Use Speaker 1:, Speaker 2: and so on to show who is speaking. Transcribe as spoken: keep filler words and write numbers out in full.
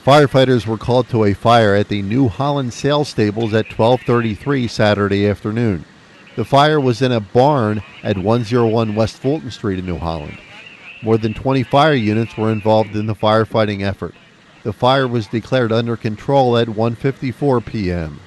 Speaker 1: Firefighters were called to a fire at the new Holland Sales Stables at twelve thirty-three Saturday afternoon. The fire was in a barn at one oh one West Fulton Street in New Holland. More than twenty fire units were involved in the firefighting effort. The fire was declared under control at one fifty-four p m